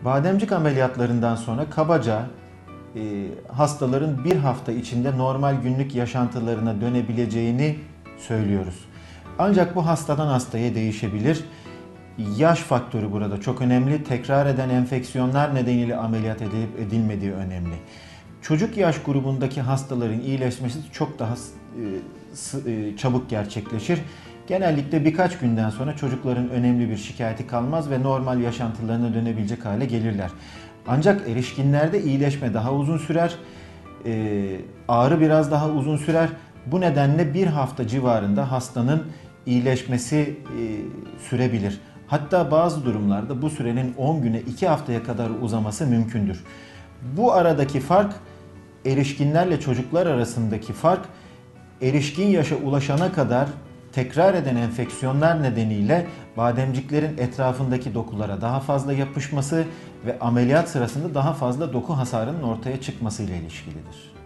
Bademcik ameliyatlarından sonra kabaca hastaların bir hafta içinde normal günlük yaşantılarına dönebileceğini söylüyoruz. Ancak bu hastadan hastaya değişebilir. Yaş faktörü burada çok önemli. Tekrar eden enfeksiyonlar nedeniyle ameliyat edilip edilmediği önemli. Çocuk yaş grubundaki hastaların iyileşmesi çok daha çabuk gerçekleşir. Genellikle birkaç günden sonra çocukların önemli bir şikayeti kalmaz ve normal yaşantılarına dönebilecek hale gelirler. Ancak erişkinlerde iyileşme daha uzun sürer, ağrı biraz daha uzun sürer. Bu nedenle bir hafta civarında hastanın iyileşmesi sürebilir. Hatta bazı durumlarda bu sürenin 10 güne 2 haftaya kadar uzaması mümkündür. Bu aradaki fark, erişkinlerle çocuklar arasındaki fark, erişkin yaşa ulaşana kadar tekrar eden enfeksiyonlar nedeniyle bademciklerin etrafındaki dokulara daha fazla yapışması ve ameliyat sırasında daha fazla doku hasarının ortaya çıkması ile ilişkilidir.